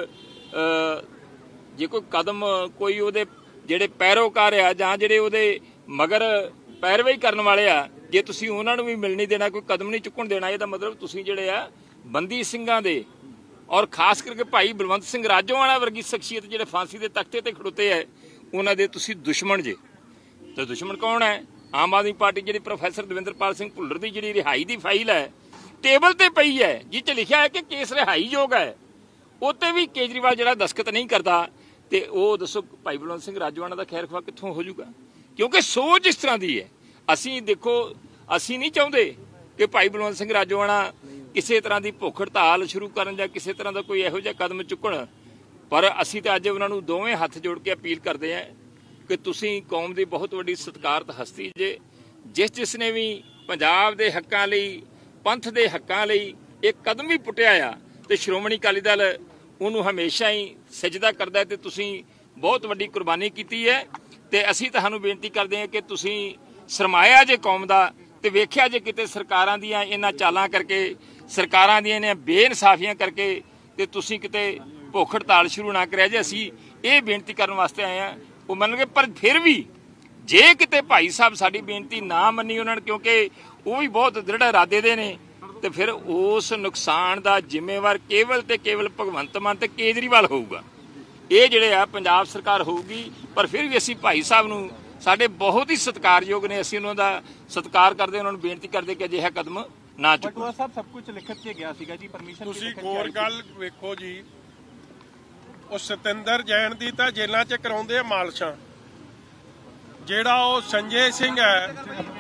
C: ਜੇ ਕੋਈ ਕਦਮ ਕੋਈ ਉਹਦੇ ਜਿਹੜੇ ਪੈਰੋਕਾਰ ਆ ਜਾਂ ਜਿਹੜੇ ਉਹਦੇ ਮਗਰ ਪੈਰਵਾਈ ਕਰਨ ਵਾਲੇ ਆ, ਜੇ ਤੁਸੀਂ ਉਹਨਾਂ ਨੂੰ ਵੀ ਮਿਲ ਨਹੀਂ ਦੇਣਾ, ਕੋਈ ਕਦਮ ਨਹੀਂ ਚੁੱਕਣ ਦੇਣਾ, ਇਹਦਾ ਮਤਲਬ ਤੁਸੀਂ ਜਿਹੜੇ ਆ ਬੰਦੀ ਸਿੰਘਾਂ ਦੇ ਔਰ ਖਾਸ ਕਰਕੇ ਭਾਈ ਬਲਵੰਤ ਸਿੰਘ ਰਾਜੋਆਣਾ ਵਰਗੀ ਸ਼ਖਸੀਅਤ ਜਿਹੜੇ ਫਾਂਸੀ ਦੇ ਤਖਤੇ ਤੇ ਖੜੋਤੇ ਹੈ ਉਹਨਾਂ ਦੇ ਤੁਸੀਂ ਦੁਸ਼ਮਣ ਜੇ। ਤੇ ਦੁਸ਼ਮਣ ਕੌਣ ਹੈ? ਆਮ ਆਦਮੀ ਪਾਰਟੀ ਜਿਹੜੀ ਪ੍ਰੋਫੈਸਰ ਦਵਿੰਦਰਪਾਲ ਸਿੰਘ ਭੁੱਲਰ ਦੀ ਜਿਹੜੀ ਰਿਹਾਈ ਦੀ ਫਾਈਲ ਹੈ ਟੇਬਲ ਤੇ ਪਈ ਹੈ, ਜਿਸ 'ਚ ਲਿਖਿਆ ਹੈ ਕਿ ਕੇਸ ਰਿਹਾਈਯੋਗ ਹੈ, ਉੱਤੇ ਵੀ ਕੇਜਰੀਵਾਲ ਜਿਹੜਾ ਦਸਖਤ ਨਹੀਂ ਕਰਦਾ। ਤੇ ਉਹ ਦੱਸੋ ਭਾਈ ਬਲਵੰਤ ਸਿੰਘ ਰਾਜੋਆਣਾ ਦਾ ਖੈਰ ਖਵਾ ਕਿੱਥੋਂ ਹੋ ਜਾਊਗਾ? ਕਿਉਂਕਿ ਸੋਚ ਇਸ ਤਰ੍ਹਾਂ ਦੀ ਹੈ। ਅਸੀਂ ਦੇਖੋ ਅਸੀਂ ਨਹੀਂ ਚਾਹੁੰਦੇ ਕਿ ਭਾਈ ਬਲਵੰਤ ਸਿੰਘ ਰਾਜੋਆਣਾ ਕਿਸੇ ਤਰ੍ਹਾਂ ਦੀ ਭੁੱਖ ਹੜਤਾਲ ਸ਼ੁਰੂ ਕਰਨ ਜਾਂ ਕਿਸੇ ਤਰ੍ਹਾਂ ਦਾ ਕੋਈ ਇਹੋ ਜਿਹਾ ਕਦਮ ਚੁੱਕਣ, ਪਰ ਅਸੀਂ ਤਾਂ ਅੱਜ ਉਹਨਾਂ ਨੂੰ ਦੋਵੇਂ ਹੱਥ ਜੋੜ ਕੇ ਅਪੀਲ ਕਰਦੇ ਹਾਂ ਕਿ ਤੁਸੀਂ ਕੌਮ ਦੀ ਬਹੁਤ ਵੱਡੀ ਸਤਿਕਾਰਤ ਹਸਤੀ ਜੇ, ਜਿਸ ਜਿਸ ਨੇ ਵੀ ਪੰਜਾਬ ਦੇ ਹੱਕਾਂ ਲਈ, ਪੰਥ ਦੇ ਹੱਕਾਂ ਲਈ ਇੱਕ ਕਦਮ ਵੀ ਪੁੱਟਿਆ ਆ ਤੇ ਸ਼੍ਰੋਮਣੀ ਅਕਾਲੀ ਦਲ ਉਹਨੂੰ ਹਮੇਸ਼ਾ ਹੀ ਸਜਦਾ ਕਰਦਾ। ਤੇ ਤੁਸੀਂ ਬਹੁਤ ਵੱਡੀ ਕੁਰਬਾਨੀ ਕੀਤੀ ਹੈ ਤੇ ਅਸੀਂ ਤੁਹਾਨੂੰ ਬੇਨਤੀ ਕਰਦੇ ਹਾਂ ਕਿ ਤੁਸੀਂ ਸਰਮਾਇਆ ਜੇ ਕੌਮ ਦਾ ਤੇ ਵੇਖਿਆ ਜੇ ਕਿਤੇ ਸਰਕਾਰਾਂ ਦੀਆਂ ਇਹਨਾਂ ਚਾਲਾਂ ਕਰਕੇ ਸਰਕਾਰਾਂ ਦੀਆਂ ਇਹਨਾਂ ਬੇਇਨਸਾਫੀਆਂ ਕਰਕੇ ਤੇ ਤੁਸੀਂ ਕਿਤੇ ਭੁੱਖ ਹੜਤਾਲ ਸ਼ੁਰੂ ਨਾ ਕਰਿਆ ਜੇ। ਅਸੀਂ ਇਹ ਬੇਨਤੀ ਕਰਨ ਵਾਸਤੇ ਆਏ ਹਾਂ ਉਹ ਮੰਨ ਕੇ, ਪਰ ਫਿਰ ਵੀ ਜੇ ਕਿਤੇ ਭਾਈ ਸਾਹਿਬ ਸਾਡੀ ਬੇਨਤੀ ਨਾ ਮੰਨੀ ਉਹਨਾਂ ਨੇ, ਕਿਉਂਕਿ ਉਹ ਵੀ ਬਹੁਤ ਦ੍ਰਿੜ ਇਰਾਦੇ ਦੇ ਨੇ, ਤੇ ਫਿਰ ਉਸ ਨੁਕਸਾਨ ਦਾ ਜ਼ਿੰਮੇਵਾਰ ਕੇਵਲ ਤੇ ਕੇਵਲ ਭਗਵੰਤ ਮਾਨ ਤੇ ਕੇਜਰੀਵਾਲ ਹੋਊਗਾ। ਇਹ ਜਿਹੜੇ ਆ ਪੰਜਾਬ ਸਰਕਾਰ ਹੋਊਗੀ। ਪਰ ਫਿਰ ਵੀ ਅਸੀਂ ਭਾਈ ਸਾਹਿਬ ਨੂੰ, ਸਾਡੇ ਬਹੁਤ ਹੀ ਸਤਿਕਾਰਯੋਗ ਨੇ, ਅਸੀਂ ਉਹਨਾਂ ਦਾ ਸਤਿਕਾਰ ਕਰਦੇ, ਉਹਨਾਂ ਨੂੰ ਬੇਨਤੀ ਕਰਦੇ ਕਿ ਅਜਿਹਾ ਕਦਮ ਨਾ ਚੁੱਕੋ।
E: ਬਟੂਆ ਸਾਹਿਬ ਸਭ ਕੁਝ ਲਿਖਤ 'ਚ ਗਿਆ ਸੀਗਾ ਜੀ, ਪਰਮਿਸ਼ਨ
B: ਤੁਸੀਂ ਹੋਰ ਗੱਲ ਵੇਖੋ ਜੀ, ਉਹ ਸਤਿੰਦਰ ਜੈਨ ਦੀ ਤਾਂ ਜੇਲ੍ਹਾਂ 'ਚ ਕਰਾਉਂਦੇ ਆ ਮਾਲਸ਼ਾਂ। ਜਿਹੜਾ ਉਹ ਸੰਜੇ ਸਿੰਘ ਹੈ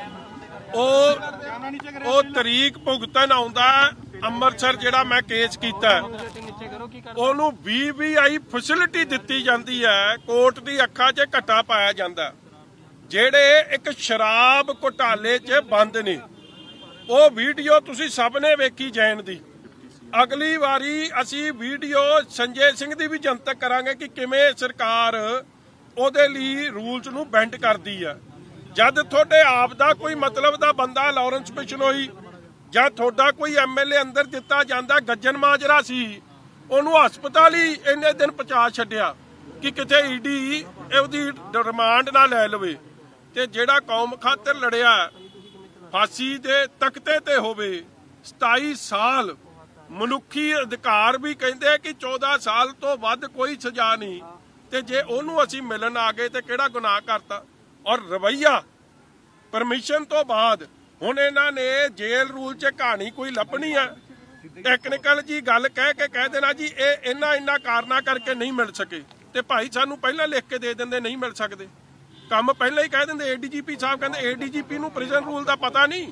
B: ਉਹ ਉਹ ਤਰੀਕ ਭੁਗਤਣ ਆਉਂਦਾ ਅੰਮ੍ਰਿਤਸਰ, ਜਿਹੜਾ ਮੈਂ ਕੇਸ ਕੀਤਾ ਉਹਨੂੰ ਵੀ ਵੀ ਆਈ ਫੈਸਿਲਿਟੀ ਦਿੱਤੀ ਜਾਂਦੀ ਹੈ, ਕੋਰਟ ਦੀ ਅੱਖਾਂ 'ਚ ਘੱਟਾ ਪਾਇਆ ਜਾਂਦਾ। ਜਿਹੜੇ ਇੱਕ ਸ਼ਰਾਬ ਘੁਟਾਲੇ 'ਚ ਬੰਦ ਨੇ, ਉਹ ਵੀਡੀਓ ਤੁਸੀਂ ਸਭ ਨੇ ਵੇਖੀ ਜੈਨ ਦੀ। ਅਗਲੀ ਵਾਰੀ ਅਸੀਂ ਵੀਡੀਓ ਸੰਜੇ ਸਿੰਘ ਦੀ ਵੀ ਜਨਤਕ ਕਰਾਂਗੇ ਕਿ ਕਿਵੇਂ ਸਰਕਾਰ ਉਹਦੇ ਲਈ ਰੂਲਸ ਨੂੰ ਬੈਂਡ ਕਰਦੀ ਆ। ਜਦ ਤੁਹਾਡੇ ਆਪ ਦਾ ਕੋਈ ਮਤਲਬ ਦਾ ਬੰਦਾ ਲਾਰੈਂਸ ਬਿਸ਼ਨੋਈ ਜਾਂ ਤੁਹਾਡਾ ਕੋਈ ਐਮਐਲਏ ਅੰਦਰ ਦਿੱਤਾ ਜਾਂਦਾ, ਗੱਜਨ ਮਾਜਰਾ ਸੀ, ਉਹਨੂੰ ਹਸਪਤਾਲ ਹੀ ਇੰਨੇ ਦਿਨ ਪਹੁੰਚਾ ਛੱਡਿਆ ਕਿ ਕਿਤੇ ਈਡੀ ਉਹਦੀ ਰਿਮਾਂਡ ਨਾ ਲੈ ਲਵੇ। ਤੇ ਜਿਹੜਾ ਕੌਮ ਖਾਤਰ ਲੜਿਆ ਫਾਂਸੀ ਦੇ ਤਖਤੇ ਤੇ ਹੋਵੇ, ਸਤਾਈ ਸਾਲ ਮਨੁੱਖੀ ਅਧਿਕਾਰ ਵੀ ਕਹਿੰਦੇ ਕਿ ਚੌਦਾਂ ਸਾਲ ਤੋਂ ਵੱਧ ਕੋਈ ਸਜ਼ਾ ਨਹੀਂ, ਤੇ ਜੇ ਉਹਨੂੰ ਅਸੀਂ ਮਿਲਣ ਆ ਗਏ ਤੇ ਕਿਹੜਾ ਗੁਨਾਹ ਕਰਤਾ। ਔਰ ਰਵਈਆ ਪਰਮਿਸ਼ਨ ਤੋਂ ਬਾਅਦ ਹੁਣ ਇਹਨਾਂ ਨੇ ਜੇਲ੍ਹ ਰੂਲ 'ਚ ਕਹਾਣੀ ਕੋਈ ਲੱਭਣੀ ਆ, ਟੈਕਨੀਕਲ ਜੀ ਗੱਲ ਕਹਿ ਕੇ ਕਹਿ ਦੇਣਾ ਜੀ ਇਹ ਇਹਨਾਂ ਇਹਨਾਂ ਕਾਰਨਾਂ ਕਰਕੇ ਨਹੀਂ ਮਿਲ ਸਕੇ, ਤੇ ਭਾਈ ਸਾਨੂੰ ਪਹਿਲਾਂ ਲਿਖ ਕੇ ਦੇ ਦਿੰਦੇ ਨਹੀਂ ਮਿਲ ਸਕਦੇ, ਕੰਮ ਪਹਿਲਾਂ ਹੀ ਕਹਿ ਦਿੰਦੇ। ਏਡੀਜੀਪੀ ਸਾਹਿਬ ਕਹਿੰਦੇ ਏਡੀਜੀਪੀ ਨੂੰ ਪ੍ਰਿਜ਼ਨ ਰੂਲ ਦਾ ਪਤਾ ਨਹੀਂ,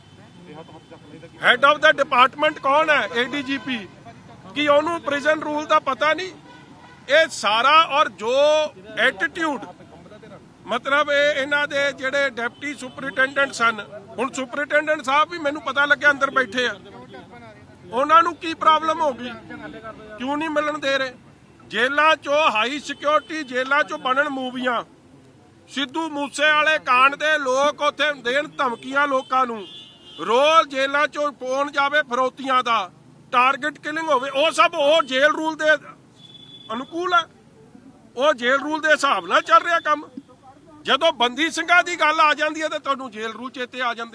B: ਹੈਡ ਆਫ ਦਾ ਡਿਪਾਰਟਮੈਂਟ ਕੌਣ ਹੈ ਏਡੀਜੀਪੀ, ਕਿ ਉਹਨੂੰ ਪ੍ਰਿਜ਼ਨ ਰੂਲ ਦਾ ਪਤਾ ਨਹੀਂ। ਇਹ ਸਾਰਾ ਔਰ ਜੋ ਐਟੀਟਿਊਡ ਮਤਲਬ ਇਹ ਇਹਨਾਂ ਦੇ ਜਿਹੜੇ ਡਿਪਟੀ ਸੁਪਰਿੰਟੈਂਡੈਂਟ ਸਨ, ਹੁਣ ਸੁਪਰਿੰਟੈਂਡੈਂਟ ਸਾਹਿਬ ਵੀ ਮੈਨੂੰ ਪਤਾ ਲੱਗਿਆ ਅੰਦਰ ਬੈਠੇ ਆ, ਉਹਨਾਂ ਨੂੰ ਕੀ ਪ੍ਰੋਬਲਮ ਹੋ ਗਈ, ਕਿਉਂ ਨਹੀਂ ਮਿਲਣ ਦੇ ਰਹੇ। ਜੇਲ੍ਹਾਂ 'ਚੋਂ ਹਾਈ ਸਿਕਿਉਰਿਟੀ ਜੇਲ੍ਹਾਂ 'ਚੋਂ ਬਣਨ ਮੂਵੀਆਂ, ਸਿੱਧੂ ਮੂਸੇ ਵਾਲੇ ਕਾਂਡ ਦੇ ਲੋਕ ਉੱਥੇ ਦੇਣ ਧਮਕੀਆਂ ਲੋਕਾਂ ਨੂੰ, ਰੋਜ਼ ਜੇਲ੍ਹਾਂ 'ਚੋਂ ਫੋਨ ਜਾਵੇ ਫਰੋਤੀਆਂ ਦਾ, ਟਾਰਗੇਟ ਕਿਲਿੰਗ ਹੋਵੇ, ਉਹ ਸਭ ਉਹ ਜੇਲ੍ਹ ਰੂਲ ਦੇ ਅਨੁਕੂਲ ਹੈ, ਉਹ ਜੇਲ੍ਹ ਰੂਲ ਦੇ ਹਿਸਾਬ ਨਾਲ ਚੱਲ ਰਿਹਾ ਕੰਮ। ਜਦੋਂ ਬੰਦੀ ਸਿੰਘਾਂ ਦੀ ਗੱਲ ਆ ਜਾਂਦੀ ਹੈ ਤਾਂ ਤੁਹਾਨੂੰ ਜੇਲ੍ਹ ਰੂਲ ਚੇਤੇ ਆ ਜਾਂਦੇ।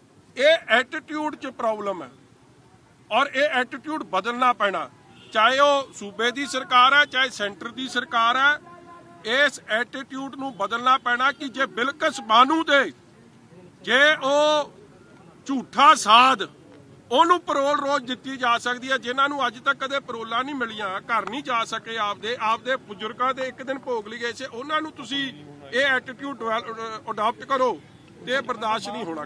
B: ਇਹ ਐਟੀਟਿਊਡ 'ਚ ਪ੍ਰੋਬਲਮ ਹੈ ਔਰ ਇਹ ਐਟੀਟਿਊਡ ਬਦਲਣਾ ਪੈਣਾ, ਚਾਹੇ ਉਹ ਸੂਬੇ ਦੀ ਸਰਕਾਰ ਹੈ ਚਾਹੇ ਸੈਂਟਰ ਦੀ ਸਰਕਾਰ ਹੈ। ਇਸ ਐਟੀਟਿਊਡ ਨੂੰ ਬਦਲਣਾ ਪੈਣਾ ਕਿ ਜੇ ਬਿਲਕਿਸ ਬਾਨੂ ਦੇ ਜੇ ਉਹ ਝੂਠਾ ਸਾਧ ਉਹਨੂੰ ਪਰੋਲ ਰੋਜ਼ ਦਿੱਤੀ ਜਾ ਸਕਦੀ ਹੈ, ਜਿਨ੍ਹਾਂ ਨੂੰ ਅੱਜ ਤੱਕ ਕਦੇ ਪਰੋਲਾਂ ਨਹੀਂ ਮਿਲੀਆਂ, ਘਰ ਨਹੀਂ ਜਾ ਸਕੇ, ਆਪਦੇ ਆਪਦੇ ਬਜ਼ੁਰਗਾਂ ਦੇ ਇੱਕ ਦਿਨ ਭੋਗ ਲਈ ਗਏ ਸੀ, ਉਹਨਾਂ ਨੂੰ ਤੁਸੀਂ ਇਹ ਐਟੀਟਿਊਡ ਅਡਾਪਟ ਕਰੋ ਤੇ ਇਹ ਬਰਦਾਸ਼ਤ ਨਹੀਂ ਹੋਣਾ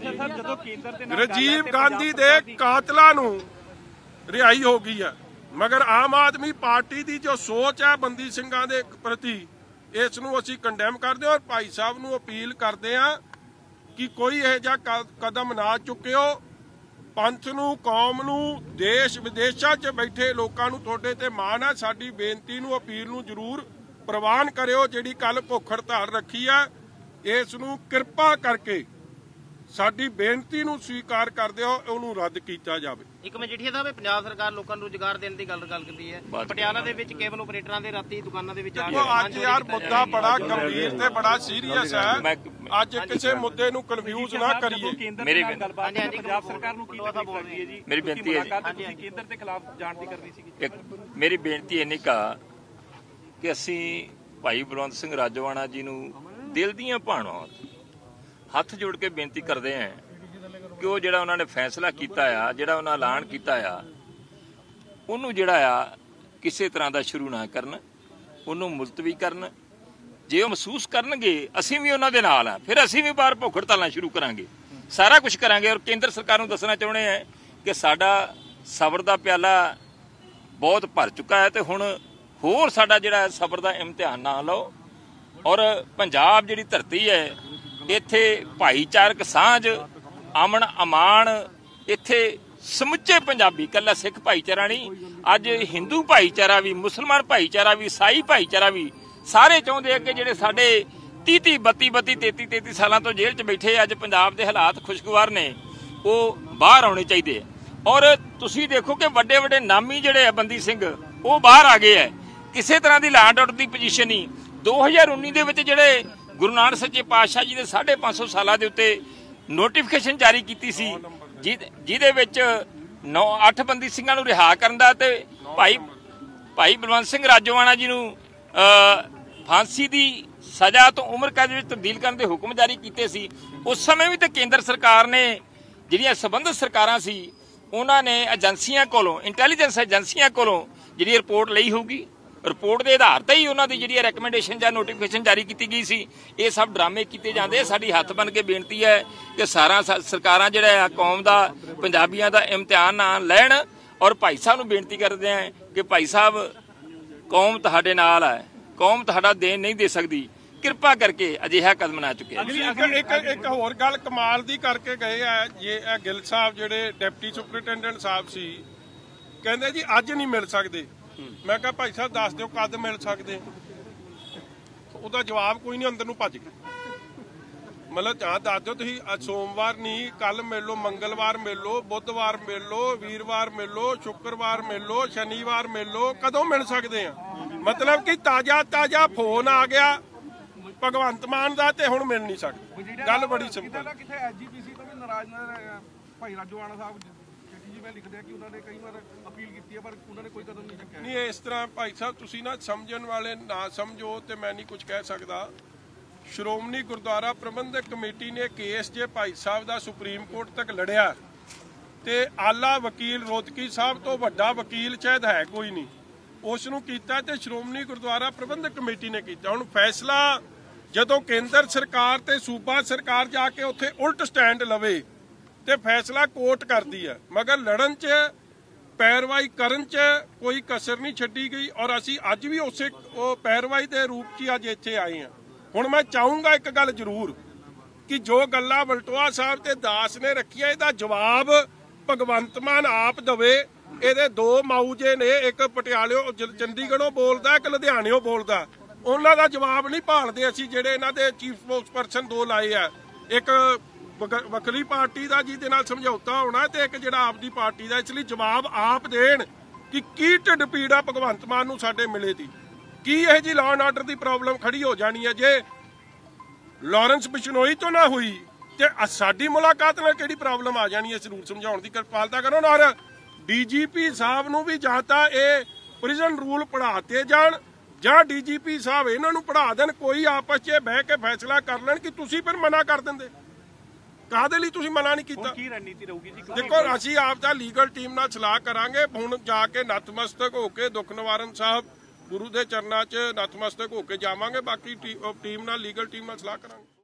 B: ਕਦੇ। ਰਾਜੀਵ ਗਾਂਧੀ ਦੇ ਕਾਤਲਾਂ ਨੂੰ ਰਿਹਾਈ ਹੋ ਗਈ ਹੈ, ਮਗਰ ਆਮ ਆਦਮੀ ਪਾਰਟੀ ਦੀ ਜੋ ਸੋਚ ਹੈ ਬੰਦੀ ਸਿੰਘਾਂ ਦੇ ਪ੍ਰਤੀ, ਇਸ ਨੂੰ ਅਸੀਂ ਕੰਡੈਮ ਕਰਦੇ ਹਾਂ ਔਰ ਭਾਈ ਸਾਹਿਬ ਨੂੰ ਅਪੀਲ ਕਰਦੇ ਹਾਂ ਕਿ ਕੋਈ ਇਹੋ ਜਿਹਾ ਕਦਮ ਨਾ ਚੁੱਕਿਓ। ਪੰਥ ਨੂੰ, ਕੌਮ ਨੂੰ, ਦੇਸ਼ ਵਿਦੇਸ਼ਾਂ 'ਚ ਬੈਠੇ ਲੋਕਾਂ ਨੂੰ ਤੁਹਾਡੇ ਤੇ ਮਾਣ ਹੈ, ਸਾਡੀ ਬੇਨਤੀ ਨੂੰ, ਅਪੀਲ ਨੂੰ ਜ਼ਰੂਰ ਪ੍ਰਵਾਨ ਕਰਿਓ। ਜਿਹੜੀ ਕੱਲ ਭੁੱਖ ਹੜਤਾਲ ਰੱਖੀ ਹੈ, ਇਸ ਨੂੰ ਕਿਰਪਾ ਕਰਕੇ ਸਾਡੀ ਬੇਨਤੀ ਨੂੰ ਸਵੀਕਾਰ ਕਰਦੇ ਹੋ, ਉਹਨੂੰ ਰੱਦ ਕੀਤਾ ਜਾਵੇ।
E: ਇੱਕ ਮਜੀਠੀਆ ਸਾਹਿਬ, ਪੰਜਾਬ ਸਰਕਾਰ ਲੋਕਾਂ ਨੂੰ ਰੁਜ਼ਗਾਰ ਦੇਣ ਦੀ ਗੱਲ ਗੱਲ ਕਰਦੀ ਹੈ, ਪਟਿਆਲਾ ਦੇ ਵਿੱਚ ਕੇਬਲ ਆਪਰੇਟਰਾਂ ਦੇ ਰਾਤੀ ਦੁਕਾਨਾਂ ਦੇ ਵਿੱਚ ਆ ਕੇ
B: ਅੱਜ ਯਾਰ ਮੁੱਦਾ ਬੜਾ ਗੰਭੀਰ ਤੇ ਬੜਾ ਸੀਰੀਅਸ ਹੈ, ਅੱਜ ਕਿਸੇ ਮੁੱਦੇ ਨੂੰ ਕਨਫਿਊਜ਼ ਨਾ ਕਰੀਏ।
C: ਮੇਰੀ
E: ਪੰਜਾਬ ਸਰਕਾਰ ਨੂੰ ਕੀ ਪਤਾ ਬੋਲ ਰਹੀ ਹੈ ਜੀ,
C: ਮੇਰੀ ਬੇਨਤੀ ਹੈ
E: ਜੀ ਕੇਂਦਰ ਦੇ ਖਿਲਾਫ ਜਾਣ ਦੀ ਕਰਨੀ ਸੀ।
C: ਇੱਕ ਮੇਰੀ ਬੇਨਤੀ ਇੰਨੀ ਕਾ ਕਿ ਅਸੀਂ ਭਾਈ ਬਲਵੰਤ ਸਿੰਘ ਰਾਜੋਆਣਾ ਜੀ ਨੂੰ ਦਿਲ ਦੀਆਂ ਭਾਵਨਾਵਾਂ ਹੱਥ ਜੋੜ ਕੇ ਬੇਨਤੀ ਕਰਦੇ ਹਾਂ ਕਿ ਉਹ ਜਿਹੜਾ ਉਹਨਾਂ ਨੇ ਫੈਸਲਾ ਕੀਤਾ ਆ, ਜਿਹੜਾ ਉਹਨਾਂ ਐਲਾਨ ਕੀਤਾ ਆ, ਉਹਨੂੰ ਜਿਹੜਾ ਆ ਕਿਸੇ ਤਰ੍ਹਾਂ ਦਾ ਸ਼ੁਰੂ ਨਾ ਕਰਨ, ਉਹਨੂੰ ਮੁਲਤਵੀ ਕਰਨ। ਜੇ ਉਹ ਮਹਿਸੂਸ ਕਰਨਗੇ ਅਸੀਂ ਵੀ ਉਹਨਾਂ ਦੇ ਨਾਲ ਆ, ਫਿਰ ਅਸੀਂ ਵੀ ਬਾਹਰ ਭੁੱਖ ਹੜਤਾਲਾਂ ਸ਼ੁਰੂ ਕਰਾਂਗੇ, ਸਾਰਾ ਕੁਝ ਕਰਾਂਗੇ। ਔਰ ਕੇਂਦਰ ਸਰਕਾਰ ਨੂੰ ਦੱਸਣਾ ਚਾਹੁੰਦੇ ਆ ਕਿ ਸਾਡਾ ਸਬਰ ਦਾ ਪਿਆਲਾ ਬਹੁਤ ਭਰ ਚੁੱਕਾ ਹੈ ਤੇ ਹੁਣ ਹੋਰ ਸਾਡਾ ਜਿਹੜਾ ਸਬਰ ਦਾ ਇਮਤਿਹਾਨ ਨਾ ਲਓ। ਔਰ ਪੰਜਾਬ ਜਿਹੜੀ ਧਰਤੀ ਹੈ, ਇੱਥੇ ਭਾਈਚਾਰਕ ਸਾਂਝ, ਅਮਨ ਅਮਾਨ, ਇੱਥੇ ਸਮੁੱਚੇ ਪੰਜਾਬੀ, ਇਕੱਲਾ ਸਿੱਖ ਭਾਈਚਾਰਾ ਨਹੀਂ, ਅੱਜ ਹਿੰਦੂ ਭਾਈਚਾਰਾ ਵੀ, ਮੁਸਲਮਾਨ ਭਾਈਚਾਰਾ ਵੀ, ਈਸਾਈ ਭਾਈਚਾਰਾ ਵੀ ਸਾਰੇ ਚਾਹੁੰਦੇ ਆ ਕਿ ਜਿਹੜੇ ਸਾਡੇ तीह तीह बत्ती बत्ती तेती तेती सालों तो जेल च बैठे अज पंजाब के हालात खुशगवार ने वो बाहर आने चाहिए। और तुसी देखो कि वड्डे वड्डे नामी जिहड़े बंदी सिंह वो बाहर आ गए है, किसी तरह की लैंड आउट की पोजीशन नहीं। दो हज़ार उन्नी दे विच जिहड़े गुरु नानक सच्चे पातशाह जी के साढ़े पांच सौ साल के उत्ते नोटिफिकेशन जारी की सी जिहदे विच नौ अठ बंदी सिंघां नूं रिहा करन दा ते भाई भाई बलवंत सिंह राजोआणा जी नूं फांसी की सजा तो उम्र कैद में तब्दील करने के हुक्म जारी किए सी। उस समय भी तो केंद्र सरकार ने जिहड़ियां संबंधित सरकारां सी उन्होंने एजेंसियां कोलों इंटैलीजेंस एजेंसियां कोलों जिहड़ी रिपोर्ट लई होगी, रिपोर्ट के आधार पर ही उन्होंने जिहड़ी रैकमेंडेशन या नोटिफिकेशन जारी की गई सी। ये सब ड्रामे किए जाते। साडी हथ बन के बेनती है कि सारा सरकारां जिहड़ा कौम का पंजाबियों का इम्तिहान ना लैण। और भाई साहब नूं बेनती करते हैं कि भाई साहब कौम तुहाडे नाल है, कौम तुहाडा देन नहीं दे सकती, किरपा करके अजिहा कदम ना चुके।
B: एक एक एक होर गल कमाल दी करके गए है ये गिल साहब जिहड़े डिप्टी सुपरिटेंडेंट साहब सी, कहंदे जी अज नहीं मिल सकते। मैं कहा भाई साहब दस दिओ कद मिल सकते, ਉਹਦਾ जवाब कोई नहीं, अंदर नूं भज गए। मतलब ਜਾਂ दस दिओ तुसीं सोमवार नहीं कल मिल लो, मंगलवार मिल लो, बुधवार मिल लो, वीरवार मिल लो, शुक्रवार मिल लो, शनिवार मिल लो, कदों मिल सकते हैं। मतलब कि ताजा ताजा फोन आ गया भगवंत मान दा ते हुण मिल नहीं सकते। गल बड़ी सिंपल।
F: किथे एसजीपीसी तो भी नाराज ना भाई राजोआणा साहब चिट्ठी जी में लिखते हैं कि उन्होंने कई बार अपील की है पर उन्होंने कोई कदम नहीं चुका।
B: नहीं इस तरह भाई साहब तुसी ना समझण वाले ना समझो ते मैं नहीं कुछ कह सकदा। श्रोमणी गुरुद्वारा प्रबंधक कमेटी ने केस जे भाई साहब दा सुप्रीम कोर्ट तक लड़िया ते आला वकील रोहतकी साहब तो वड्डा वकील शायद है कोई नहीं, उसनूं कीता ते श्रोमणी गुरुद्वारा प्रबंधक कमेटी ने कीता। हुण फैसला ਜਦੋਂ ਕੇਂਦਰ ਸਰਕਾਰ ਤੇ ਸੂਬਾ ਸਰਕਾਰ ਜਾ ਕੇ ਉੱਥੇ ਉਲਟ ਸਟੈਂਡ ਲਵੇ ਤੇ ਫੈਸਲਾ ਕੋਰਟ ਕਰਦੀ ਹੈ, ਮਗਰ ਲੜਨ 'ਚ ਪੈਰਵਾਈ ਕਰਨ 'ਚ ਕੋਈ ਕਸਰ ਨਹੀਂ ਛੱਡੀ ਗਈ। ਔਰ ਅਸੀਂ ਅੱਜ ਵੀ ਉਸੇ ਉਹ ਪੈਰਵਾਈ ਦੇ ਰੂਪ 'ਚ ਅੱਜ ਇੱਥੇ ਆਏ ਹਾਂ। ਹੁਣ ਮੈਂ ਚਾਹੂੰਗਾ ਇੱਕ ਗੱਲ ਜ਼ਰੂਰ ਕਿ ਜੋ ਗੱਲਾਂ ਵਲਟੋਆ ਸਾਹਿਬ ਤੇ ਦਾਸ ਨੇ ਰੱਖੀਆਂ ਇਹਦਾ ਜਵਾਬ ਭਗਵੰਤ ਮਾਨ ਆਪ ਦੇਵੇ। ਇਹਦੇ ਦੋ ਮਾਊਜੇ ਨੇ, ਇੱਕ ਪਟਿਆਲਿਓ ਚੰਡੀਗੜ੍ਹੋਂ ਬੋਲਦਾ, ਇੱਕ ਲੁਧਿਆਣਿਓਂ ਬੋਲਦਾ। ਉਹਨਾਂ ਦਾ ਜਵਾਬ ਨਹੀਂ ਭਾਲਦੇ ਅਸੀਂ ਜਿਹੜੇ ਇਹਨਾਂ ਦੇ ਚੀਫ ਸਪੋਕਸਪਰਸਨ ਦੋ ਲਾਏ ਆ, ਇੱਕ ਵੱਖਰੀ ਪਾਰਟੀ ਦਾ ਜਿਹਦੇ ਨਾਲ ਸਮਝੌਤਾ ਹੋਣਾ ਤੇ ਇੱਕ ਜਿਹੜਾ ਆਪ ਦੀ ਪਾਰਟੀ ਦਾ। ਇਸ ਲਈ ਜਵਾਬ ਆਪ ਦੇਣ ਕਿ ਕੀ ਢਿੱਡ ਪੀੜਾ ਭਗਵੰਤ ਮਾਨ ਨੂੰ ਸਾਡੇ ਮਿਲੇ ਦੀ, ਕੀ ਇਹ ਜੀ ਲਾਅ ਐਂਡ ਆਰਡਰ ਦੀ ਪ੍ਰੋਬਲਮ ਖੜੀ ਹੋ ਜਾਣੀ ਹੈ। ਜੇ ਲਾਰੈਂਸ ਬਿਸ਼ਨੋਈ ਤੋਂ ਨਾ ਹੋਈ ਤੇ ਸਾਡੀ ਮੁਲਾਕਾਤ ਨਾਲ ਕਿਹੜੀ ਪ੍ਰੋਬਲਮ ਆ ਜਾਣੀ ਹੈ। ਜ਼ਰੂਰ ਸਮਝਾਉਣ ਦੀ ਕਿਰਪਾਲਤਾ ਕਰੋ। ਔਰ ਡੀਜੀਪੀ ਸਾਹਿਬ ਨੂੰ ਵੀ ਜਾਂ ਤਾਂ ਇਹ ਪ੍ਰਿਜ਼ਨ ਰੂਲ ਪੜ੍ਹਾਤੇ ਜਾਣ ਜਾਂ ਡੀਜੀਪੀ ਸਾਹਿਬ ਇਹਨਾਂ ਨੂੰ ਪੜ੍ਹਾ ਦੇਣ, ਕੋਈ ਆਪਸ 'ਚ ਬਹਿ ਕੇ ਫੈਸਲਾ ਕਰ ਲੈਣ ਕਿ ਤੁਸੀਂ ਫਿਰ ਮਨਾ ਕਰ ਦਿੰਦੇ। ਕਾਹਦੇ ਲਈ ਤੁਸੀਂ ਮਨਾ ਨਹੀਂ ਕੀਤਾ?
F: ਕੀ ਰਣਨੀਤੀ ਰਹੂਗੀ ਜੀ?
B: ਦੇਖੋ ਅਸੀਂ ਆਪ ਦਾ ਲੀਗਲ ਟੀਮ ਨਾਲ ਸਲਾਹ ਕਰਾਂਗੇ। ਹੁਣ ਜਾ ਕੇ ਨਤਮਸਤਕ ਹੋ ਕੇ ਦੁੱਖ ਨਿਵਾਰਨ ਸਾਹਿਬ ਗੁਰੂ ਦੇ ਚਰਨਾਂ 'ਚ ਨਤਮਸਤਕ ਹੋ ਕੇ ਜਾਵਾਂਗੇ। ਬਾਕੀ ਟੀਮ ਨਾਲ ਲੀਗਲ ਟੀਮ ਨਾਲ ਸਲਾਹ ਕਰਾਂਗੇ।